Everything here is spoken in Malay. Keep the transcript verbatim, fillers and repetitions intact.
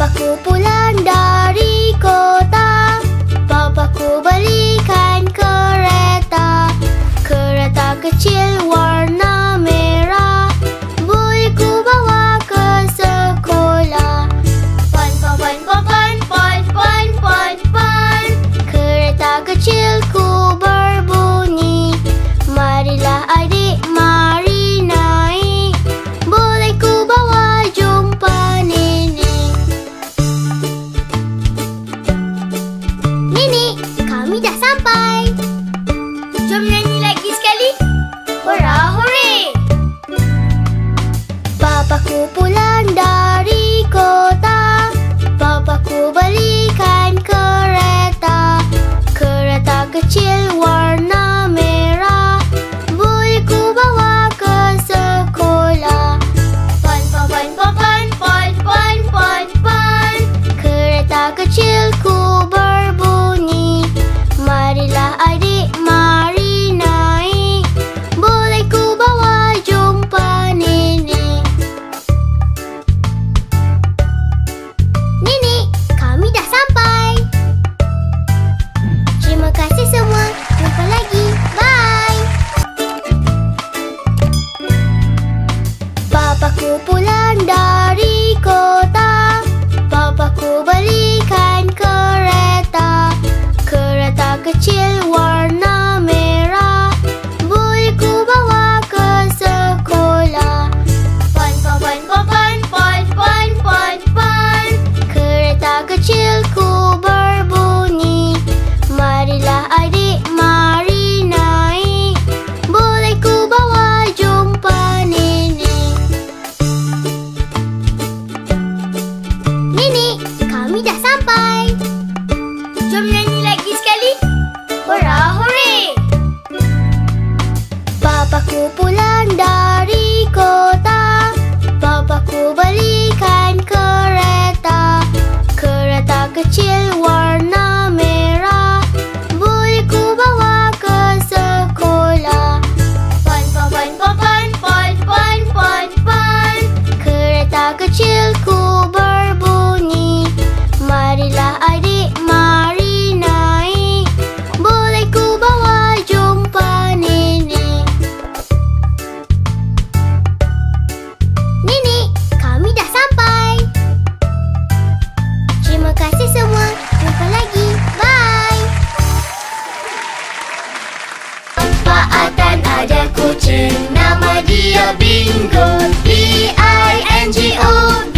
Papaku pulang dari kota, papaku belikan kereta. Kereta kecil warna merah, boleh ku bawa ke sekolah. Pan pan pan pan pan pan pan pan, kereta kecilku berbunyi. Marilah adik, mari naik, boleh ku bawa jumpa nenek. Nenek, kami dah sampai. Jom nyanyi lagi sekali. Hurrah, hooray! Papaku pulang dari kota, papaku belikan kereta. Kereta kecil warna merah, boleh ku bawa ke sekolah. Pan pan pan pan pan pan pan pan, kereta kecilku berbunyi. Marilah adik, mari naik, boleh ku bawa jumpa nenek. Nenek, kami dah sampai. Terima kasih semua. Jumpa lagi. Bye. Papaku pulang dari kota, papaku belikan kereta. Kereta kecil warna merah, boleh ku bawa ke sekolah. Pan pan pan pan pan pan pan pan, kereta kecilku berbunyi. Marilah adik, mari naik, boleh ku bawa jumpa nenek. Nenek, kami dah sampai. Jom nyanyi lagi sekali. Hurrah, hooray! Papaku pulang dari kota, papaku belikan kereta. Kereta kecil warna merah, boleh ku bawa ke sekolah. Pan pan pan pan pan pan pan pan, kereta kecilku berbunyi. Marilah adik, mari naik, boleh ku bawa jumpa nenek. Nenek, kami dah sampai. Terima kasih semua. Jumpa lagi. Bye. Buatan ada kucing, nama dia Bingo. B I N G O.